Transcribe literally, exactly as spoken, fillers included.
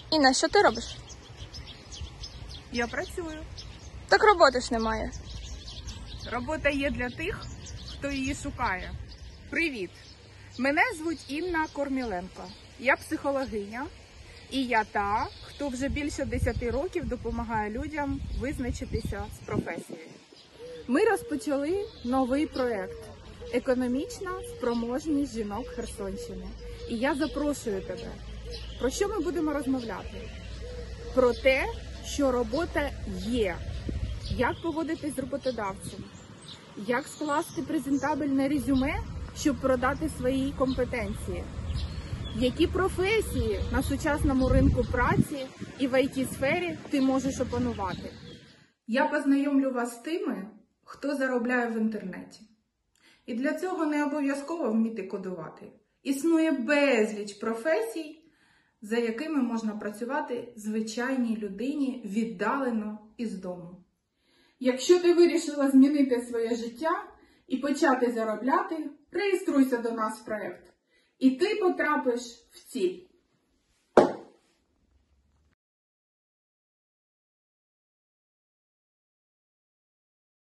Інна, що ти робиш? Я працюю. Так роботи ж немає. Робота є для тих, хто її шукає. Привіт! Мене звуть Інна Корміленко. Я психологиня. І я та, хто вже більше десяти років допомагає людям визначитися з професією. Ми розпочали новий проєкт «Економічна спроможність жінок Херсонщини». І я запрошую тебе. Про що ми будемо розмовляти? Про те, що робота є. Як поводитись з роботодавцем? Як скласти презентабельне резюме, щоб продати свої компетенції? Які професії на сучасному ринку праці і в ай ті-сфері ти можеш опанувати? Я познайомлю вас з тими, хто заробляє в інтернеті. І для цього не обов'язково вміти кодувати. Існує безліч професій, за якими можна працювати звичайній людині віддалено із дому. Якщо ти вирішила змінити своє життя і почати заробляти, реєструйся до нас в проєкт. І ти потрапиш в ціль.